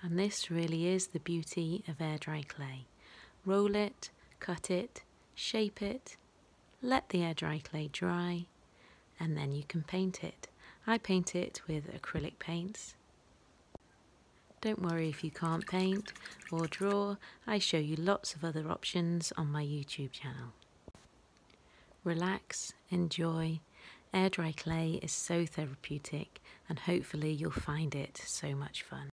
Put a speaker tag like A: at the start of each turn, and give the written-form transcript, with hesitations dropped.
A: And this really is the beauty of air dry clay. Roll it, cut it, shape it, let the air dry clay dry, and then you can paint it. I paint it with acrylic paints. Don't worry if you can't paint or draw, I show you lots of other options on my YouTube channel. Relax, enjoy. Air dry clay is so therapeutic, and hopefully you'll find it so much fun.